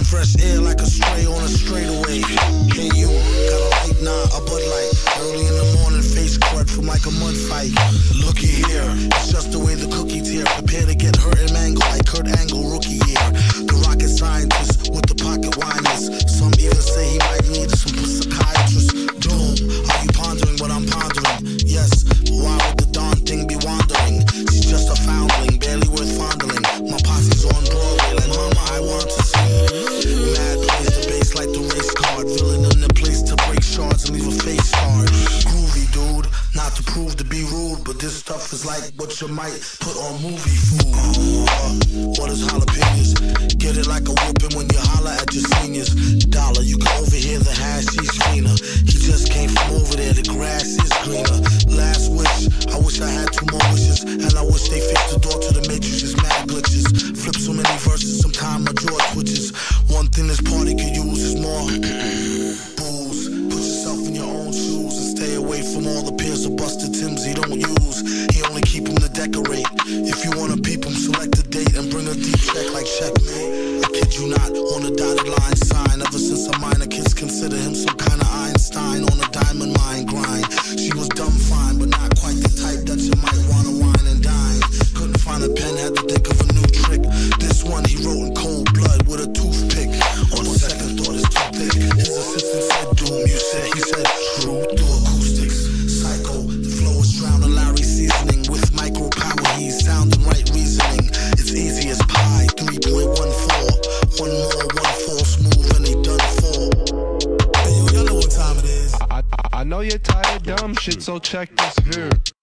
Fresh air like a stray on a straightaway. Hey you, got a light? Nah, a Bud Light. Early in the morning, face crud from like a mud fight. Looky here, it's just the way the cookie tear. Prepare to get hurt and mangled like Kurt Angle rookie year. The rocket scientist with the pocket winders. Some even say he might need some psychiatrist. Doom, are you pondering what I'm pondering? Yes, why would the darn thing be wandering? She's just a foundling, barely worth fondling. My posse's on Broadway like mama, I want to see. Mad plays the bass like the race card. Villain in the place to break shards and leave a face scarred. Groovy dude, not to prove to be rude, but this stuff is like what you might put on movie food. What is jalapenos? Get it like a whooping when you holler at your seniors. Dollar, you can overhear the hash, he's cleaner. He just came from over there, the grass is greener. Last wish, I wish I had 2 more wishes, and I wish they fixed the door to the matrix's mad glitches. Flip so many verses, sometime my jaw twitches. One thing this party could use is more booze. Put yourself in your own shoes and stay away from all the pairs of busted Timbs he don't use. He only keep them to decorate. If you wanna peep him, select a date and bring a deep check like checkmate. I kid you not, on a dotted line sign. Ever since a minor, kids consider him some kind of Einstein on a diamond mine grind. She was dumb fine, but not quite the type that you might wanna wine and dine. Couldn't find a pen, had to think of a new trick. This one he wrote in cold blood with a toothpick. On the second thought, it's too thick. His assistant said doom, you said, he said true through acoustics. Psycho, the flow is drowning Larry seasoning with micro power. He's sounding right reasoning. It's easy as pie, 3.14. One more, one fall smooth, and they done for. Hey yo, y'all know what time it is. I know you're tired of dumb shit, so check this here.